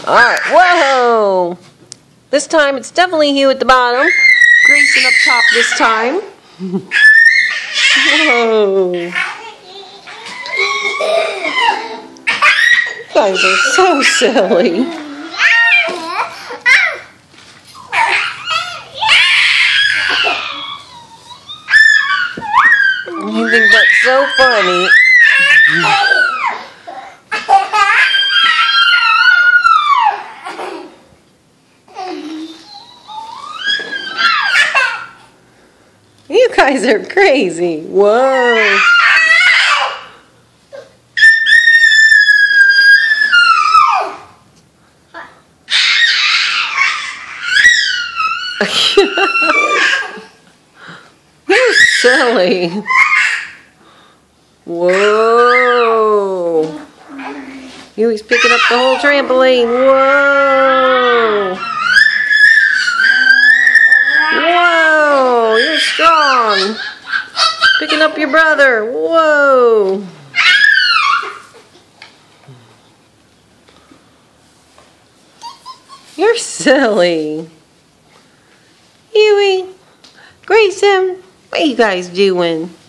Alright, whoa! This time it's definitely Hugh at the bottom. Grayson up top this time. Whoa! You guys are so silly. You think that's so funny? You guys are crazy. Whoa. You're silly. Whoa. Hughie's picking up the whole trampoline. Whoa. Whoa, you're strong. Picking up your brother. Whoa. You're silly. Hughie, Grayson, what are you guys doing?